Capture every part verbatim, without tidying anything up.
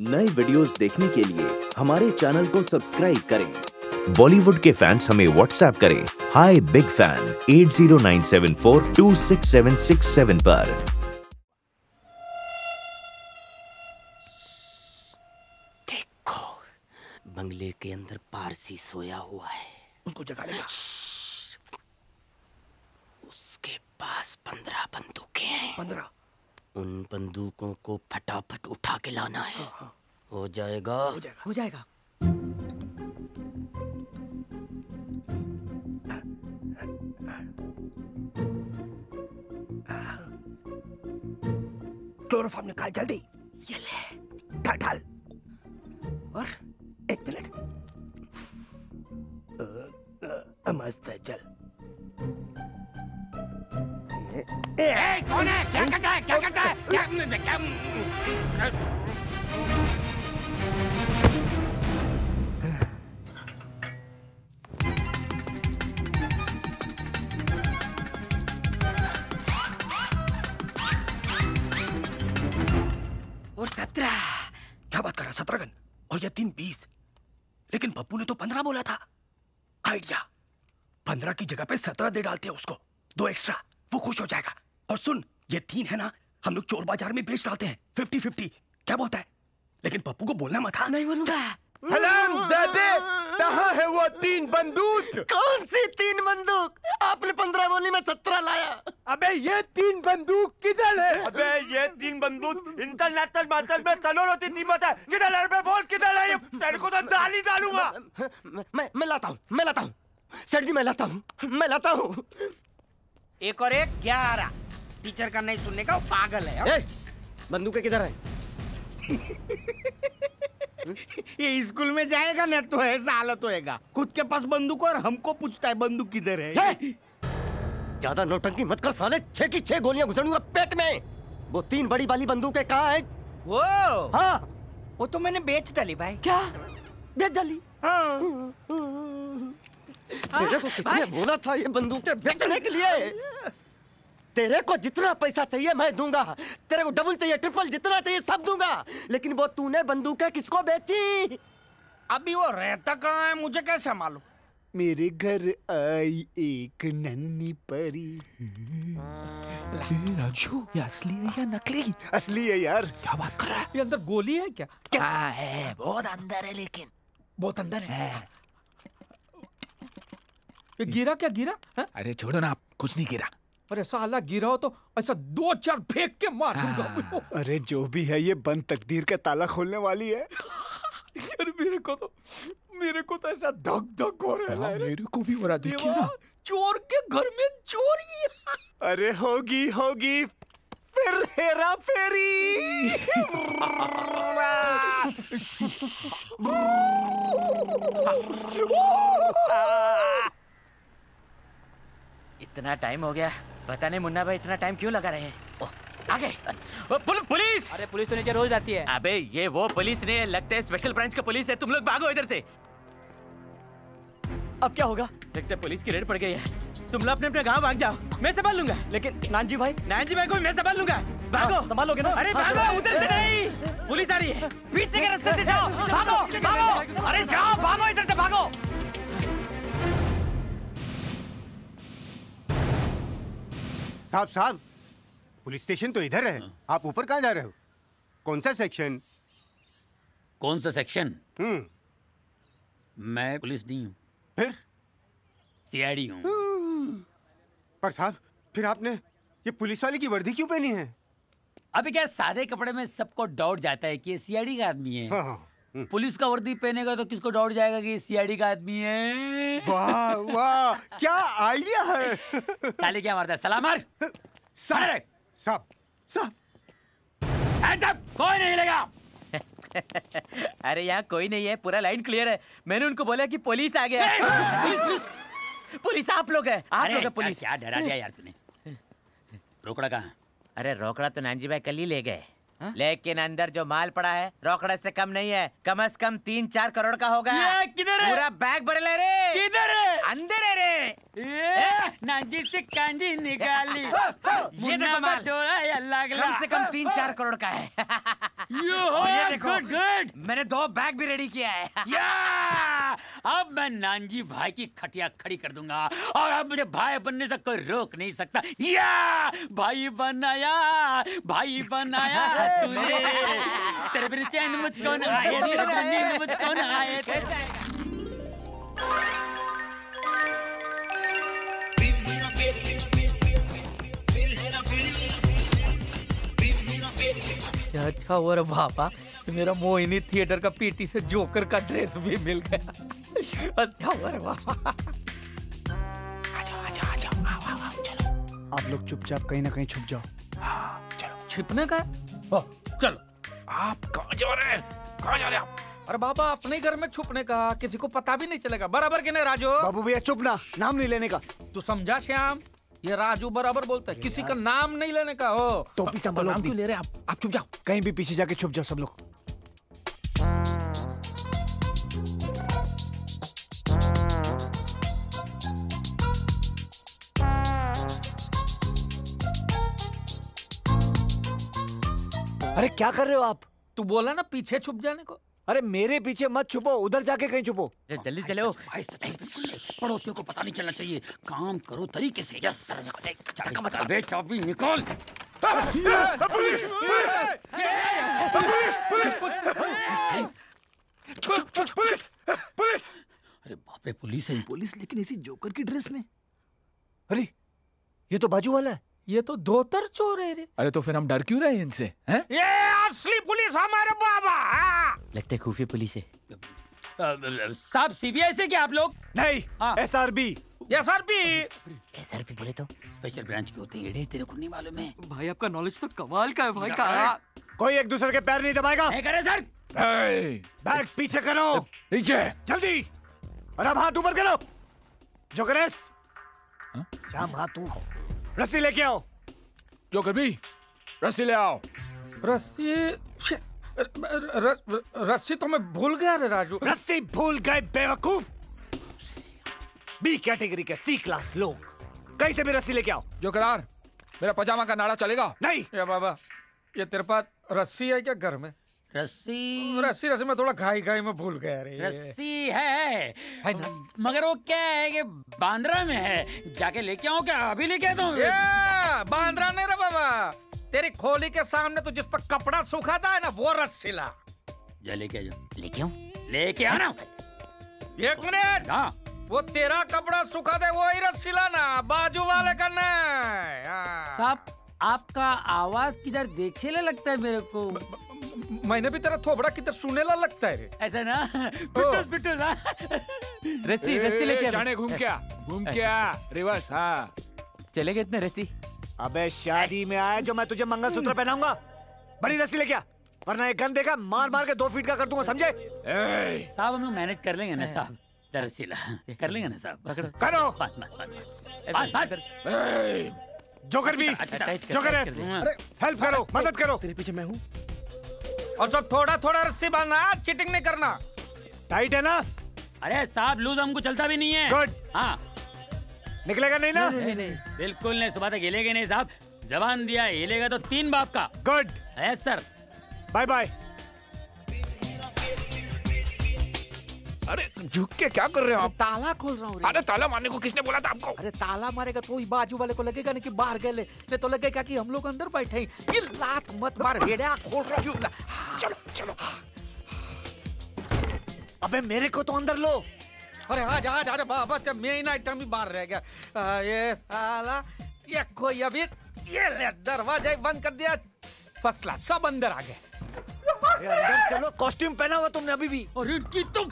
नए वीडियोस देखने के लिए हमारे चैनल को सब्सक्राइब करें। बॉलीवुड के फैंस हमें व्हाट्सएप करें hi big fan eight zero nine seven four two six seven six seven पर। देखो बंगले के अंदर पारसी सोया हुआ है, उसको जगा लेगा। उसके पास पंद्रह बंदूकें हैं। पंद्रह? उन बंदूकों को फटाफट उठा के लाना है। हाँ, हाँ। हो जाएगा हो जाएगा हो जाएगा। क्लोरोफॉर्म निकाल जल्दी। ये ले। डाल डाल। और एक मिनट। मस्त है, चल। ए, ए, कौन है? क्या करता है? क्या करता है? क्या, क्या, और सत्रह। क्या बात कर रहा? सत्रह गन और ये तीन बीस। लेकिन पप्पू ने तो पंद्रह बोला था। आइडिया, पंद्रह की जगह पे सत्रह दे डालते हैं उसको, दो एक्स्ट्रा, वो खुश हो जाएगा। और सुन, ये तीन है ना, हम लोग चोर बाजार में बेच डालते हैं फिफ्टी फिफ्टी। क्या बोलता है? लेकिन पप्पू को बोलना मत। नहीं बोलूंगा। हलाम दादे, कहाँ है वो तीन बंदूक? कौन सी तीन बंदूक? आपने पंद्रह बोली, मैं सत्रह लाया। अबे ये तीन बंदूक किधर है? अबे ये तीन बंदूक इंटरनेशनल मार्केट में करोड़ होती कीमत है। किधर है? बे बोल किधर है? तेरे को तो दाल ही डालूंगा। मैं मैं लाता हूँ, मैं लाता हूँ सर जी, मैं लाता हूँ, मैं लाता हूँ। एक और एक ग्यारह। टीचर का नहीं सुनने का, वो पागल है। ए, बंदूकें किधर है? ये स्कूल में जाएगा ना तो ऐसा हालत होएगा, खुद के पास बंदूक और हमको पूछता है बंदूक किधर है। ज्यादा नौटंकी मत कर साले, छह की छह गोलियां घुसड़ूंगा पेट में। वो तीन बड़ी वाली बंदूकें कहाँ हैं? वो हाँ, वो तो मैंने बेच डाली भाई। क्या बेच डाली? हाँ। तेरे को किसने बोला था ये बंदूकें बेचने के लिए? तेरे को जितना पैसा चाहिए मैं दूंगा, तेरे को डबल चाहिए, ट्रिपल, जितना चाहिए सब दूंगा। लेकिन वो तूने बंदूकें किसको बेची? अभी वो रहता कहाँ है मुझे कैसे मालूम? मेरे घर आई एक नन्ही परी। राजू, ये असली है या नकली? असली है यार। क्या बात कर रहा है? ये अंदर गोली है क्या? क्या है? बहुत अंदर है, लेकिन बहुत अंदर है। ये गिरा क्या गिरा? है? अरे छोड़ो ना, कुछ नहीं गिरा। अरे साला गिरा हो तो ऐसा दो चार फेंक के मार दूंगा। अरे जो भी है ये बंद तकदीर का ताला खोलने वाली है। अरे मेरे को तो मेरे को तो ऐसा धक धक हो रहा है। मेरे को भी हो रहा, देखिए ना। चोर के घर में चोरी। अरे होगी होगी फिर हेरा फेरी। इतना टाइम हो गया, पता नहीं मुन्ना भाई इतना टाइम क्यों लगा रहे हैं। आगे पुल, पुलिस। अरे पुलिस तो नीचे रोज आती है। अबे ये वो पुलिस नहीं है, लगता है स्पेशल ब्रांच का पुलिस है। तुम लोग भागो इधर से। अब क्या होगा? लगता है पुलिस की रेड पड़ गई है। तुम लोग अपने अपने गांव भाग जाओ, मैं संभाल लूंगा। लेकिन नानजी भाई, नानजी भाई को मैं संभाल लूंगा। भागो। संभालोगे ना? अरे भागो, उधर से नहीं, पुलिस आ रही है, पीछे के रास्ते से जाओ। भागो भागो, अरे जाओ, भागो इधर से, भागो। साहब साहब, पुलिस स्टेशन तो इधर है, आप ऊपर कहाँ जा रहे हो? कौन सा सेक्शन? कौन सा सेक्शन? हम्म, मैं पुलिस नहीं हूँ, फिर सीआईडी हूँ। पर साहब, फिर आपने ये पुलिस वाले की वर्दी क्यों पहनी है? अभी क्या सादे कपड़े में सबको डाउट जाता है कि ये सीआईडी का आदमी है। हाँ, हाँ, पुलिस का वर्दी पहनेगा तो किसको डाउट जाएगा कि ये सीआईडी का आदमी है। वाह वाह, क्या आइडिया है। ताली क्या मारता है? सलाम मार। साहब साहब साहब, कोई नहीं लेगा। अरे यहाँ कोई नहीं है, पूरा लाइन क्लियर है। मैंने उनको बोला कि पुलिस आ गया। पुलिस, पुलिस, पुलिस आप लोग हैं, आप लोग हैं पुलिस। क्या डरा दिया यार तूने। रोकड़ा कहाँ? अरे रोकड़ा तो नानजी भाई कल ही ले गए। लेकिन अंदर जो माल पड़ा है रोकड़ा से कम नहीं है, कम से कम तीन चार करोड़ का होगा। ये किधर है? पूरा बैग भर ले रे। किधर है? अंदर है रे। ये नांजी से कांजी निकाली। ये देखो माल, कम से कम तीन चार करोड़ का है। और ये देखो, गुड गुड, मैंने दो बैग भी रेडी किया है। या अब मैं नांजी भाई की खटिया खड़ी कर दूंगा और अब मुझे भाई बनने से कोई रोक नहीं सकता। या भाई बनाया, भाई बनाया तूने, तेरे बिना चैन मुझको न आए, तेरे बिना नींद मुझको न आए। क्या अच्छा हुआ रे बाबा, मेरा मोहिनी थिएटर का पीटी से जोकर का ड्रेस भी मिल गया। अच्छा हुआ रे बाबा। आजाओ आजाओ आजाओ, आओ आओ आओ, चलो। आप लोग चुपचाप कहीं ना कहीं छुप जाओ। हाँ चलो। छिपने का है? चलो। आप कहाँ जा रहे हैं? कहाँ जा रहे हैं आप? अरे बाबा अपने घर में छुपने का, किसी को पता भी नहीं चलेगा। बराबर कि नहीं राजू? बाबू भैया चुप ना, नाम नहीं लेने का। तू समझा श्याम? ये राजू बराबर बोलता है, किसी का नाम नहीं लेने का। हो टोपी संभालो। नाम क्यों ले रहे हैं आप? आप चुप जाओ। कहीं भी पीछे जाके छुप जाओ सब लोग। अरे क्या कर रहे हो आप? तू बोला ना पीछे छुप जाने को। अरे मेरे पीछे मत छुपो, उधर जाके कहीं छुपो। जल्दी चलो। पड़ोसियों को पता नहीं चलना चाहिए, काम करो तरीके से। यस चाबी चाबी निकाल। Police police police police police. अरे बाप रे, पुलिस है। पुलिस लेकिन इसी जोकर की ड्रेस में। अरे ये तो बाजू वाला है। ये तो धोतर चोर है रे। अरे तो फिर हम डर क्यों रहे हैं इनसे? हैं? ये असली पुलिस हमारे बाबा। लगता है खुफिया पुलिस है। साहब सीबीआई से क्या आप लोग? नहीं, एसआरबी। एसआरबी एसआरबी बोले तो स्पेशल ब्रांच के होते हैं। एड़े तेरे को नहीं मालूम है? भाई आपका नॉलेज तो कमाल का है भाई। का कोई एक दूसरे के पैर नहीं दबाएगा। नहीं करे सर। बैग पीछे करो। पीछे जल्दी। और अब हाथ ऊपर करो। जोकरेस शाम, हाथ तू रस्सी लेके आओ। जोकर भी रस्सी ले आओ। रस्सी रस्सी तो मैं भूल गया रे राजू। रस्सी भूल गए बेवकूफ। बी कैटेगरी के सी क्लास लोग कहीं से भी रस्सी लेके आओ। जोकरार, मेरा पजामा का नाड़ा चलेगा? नहीं। या बाबा, ये तेरे पास रस्सी है क्या घर में? रस्सी रस्सी रस्सी मैं थोड़ा घाई घाई में भूल गया रे। रस्सी है, है ना? मगर वो क्या है कि बांद्रा में है। जाके लेके आओ क्या? अभी लेके आता हूँ। बांद्रा नहीं रे बाबा, तेरी खोली के सामने तो जिस पर कपड़ा सूखाता है ना, वो रस्सी ला। जा लेके आ जाओ। लेके आऊं? लेके आना। एक मिनट। हाँ, वो तेरा कपड़ा सूखा दे, वो ही रस्सी लाना, बाजू वाले का नहीं। साहब आपका आवाज किधर देखेले लगता है मेरे को। मैंने भी तेरा थोबड़ा किधर सुनेला लगता है रे। ऐसा ना? पिटूस पिटूस। हाँ रस्सी रस्सी लेके आ। जाने घूम क्या घूम क्या रिवर्स। हाँ चले गए इतने रस्सी। अबे शादी में आया जो मैं तुझे मंगलसूत्र पहनाऊंगा। बड़ी रस्सी लेके आ, वरना एक गन देगा मार मार के दो फीट का कर दूंगा, समझे? साहब हम लोग मैनेज कर लेंगे ना साहब। रस्सी ला कर लेंगे ना साहब। पकड़ो करो। बात बात बात बात बात। जोकर भी, जोकर है, हेल्प करो, मदद करो। तेरे पीछे मैं हूँ। और सब थोड़ा थोड़ा रस्सी बांधना, चीटिंग नहीं करना। टाइट है ना? अरे साहब लूज हमको चलता भी नहीं है। गुड। हाँ निकलेगा नहीं ना? नहीं, नहीं, बिल्कुल नहीं, सुबह तक हिलेगा नहीं साहब। जबान दिया, हिलेगा तो तीन बाप का। Good. Yes sir. Bye bye. अरे झुक के क्या कर रहे हो आप? ताला खोल रहा हूँ। अरे ताला मारने को किसने बोला था आपको? अरे ताला मारेगा तो वही बाजू वाले को लगेगा नहीं कि बाहर गए, नहीं तो लगेगा कि हम लोग अंदर बैठे हैं। ये लात मत मार भेड़िया, खोल रहा हूँ। चलो चलो। अबे मेरे को तो अंदर लो। अरे हाँ जा जा। अरे बाबा जब मेन आइटम ही बाहर रह गया। आ, ये साला ये कोई अभी ये ले दरवाजा बंद कर दिया। फर्स्ट क्लास, सब अंदर आ गए। अंदर चलो, कॉस्ट्यूम पहना हुआ तुमने अभी भी। और इनकी तुम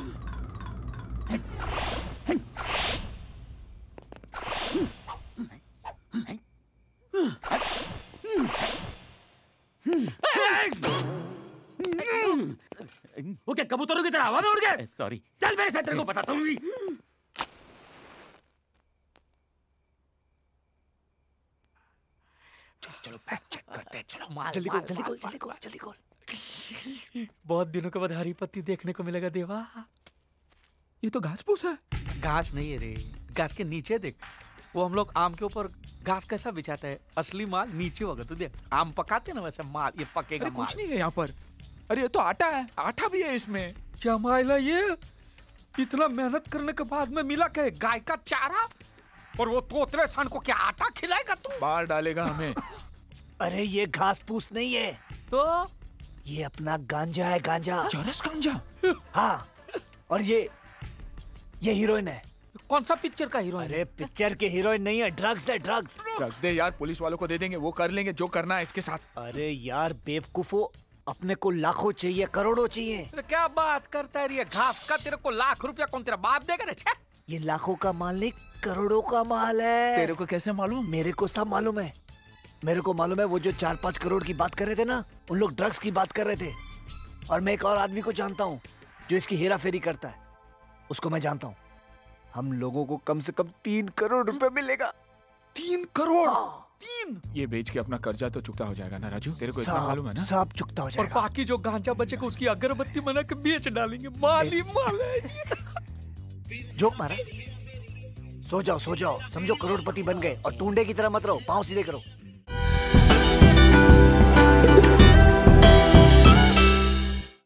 वो क्या कबूतरों की तरह हवा में उड़ गए? सॉरी। चल मेरे साथ, तेरे को बताता हूँ। चलो बैग चेक करते हैं। चलो माल, जल्दी खोल जल्दी खोल जल्दी खोल जल्दी खोल। बहुत दिनों के बाद हरी पत्ती देखने को मिलेगा देवा। ये तो घास फूस है। घास नहीं है रे, घास के नीचे देख। वो हम लोग आम के ऊपर घास कैसा बिछाते हैं, असली माल नीचे होगा। तू देख, आम पकाते ना वैसे माल ये पकेगा। अरे कुछ नहीं है यहाँ पर। अरे ये तो आटा है, आटा भी है इसमें। क्या माल है ये? इतना मेहनत करने के बाद में मिला क्या? गाय का चारा और वो तोतले सान को क्या आटा खिलाएगा तू? बाहर डालेगा हमें। अरे ये घास फूस नहीं है तो ये अपना गांजा है, गांजा। चरस गांजा? हाँ, और ये ये हीरोइन है। कौन सा पिक्चर का हीरोइन? अरे पिक्चर के हीरोइन नहीं है, ड्रग्स है, ड्रग्स। ड्रग्स दे यार, पुलिस वालों को दे देंगे, वो कर लेंगे जो करना है इसके साथ। अरे यार बेवकूफो, अपने को लाखों चाहिए, करोड़ों चाहिए। अरे क्या बात करता है ये? घास का तेरे को लाख रुपया कौन तेरा बाप देगा रे? छे! ये लाखों का माल नहीं, करोड़ों का माल है। तेरे को कैसे मालूम? मेरे को सब मालूम है। मेरे को मालूम है वो जो चार पाँच करोड़ की बात कर रहे थे ना, उन लोग ड्रग्स की बात कर रहे थे। और मैं एक और आदमी को जानता हूँ जो इसकी हेरा फेरी करता है, उसको मैं जानता हूँ। हम लोगों को कम से कम तीन करोड़ रुपए मिलेगा। तीन करोड़? हाँ। तीन? ये बेच के अपना कर्जा तो चुकता हो जाएगा ना राजू? तेरे को इतना मालूम है ना? सब चुकता हो और जाएगा। बाकी जो गांजा बचेगा उसकी अगरबत्ती बना के बेच डालेंगे। माल ही माल है। जोक मारा। सो जाओ सो जाओ, समझो करोड़पति बन गए। और टूंडे की तरह मत रहो, पाँव सीधे करो।